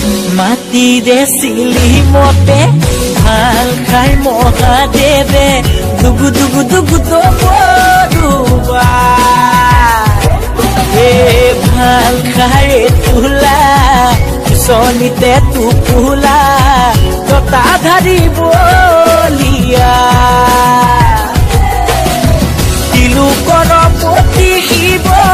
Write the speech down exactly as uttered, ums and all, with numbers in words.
মাটিৰে চিলি মতে ভাল খাই মহাদেৱে দুগু দুগু দুগু দবৰুৱা এ ভাল খাই তুলা চনিতে তুপুলা ততা ধাৰি বলিয়া তিলুকৰ প্ৰতি শিৱ